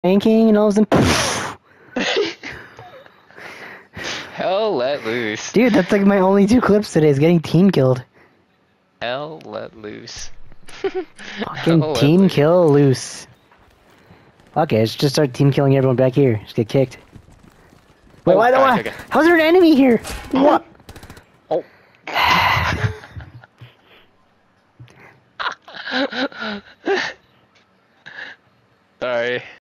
banking and all of a sudden, Hell let loose. dude, that's like my only 2 clips today is getting team killed. Hell let loose. Fucking Hell let team loose. kill loose. Okay, let's just start team killing everyone back here. Just get kicked. Wait, Oh, why? okay. How's there an enemy here? What? Oh. Sorry.